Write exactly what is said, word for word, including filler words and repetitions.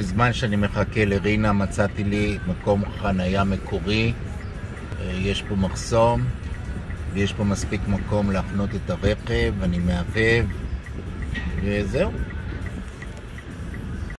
בזמן שאני מחכה לרינה מצאתי לי מקום חנייה מקורי. יש פה מחסום ויש פה מספיק מקום להחנות את הרכב, אני מהבהב וזהו.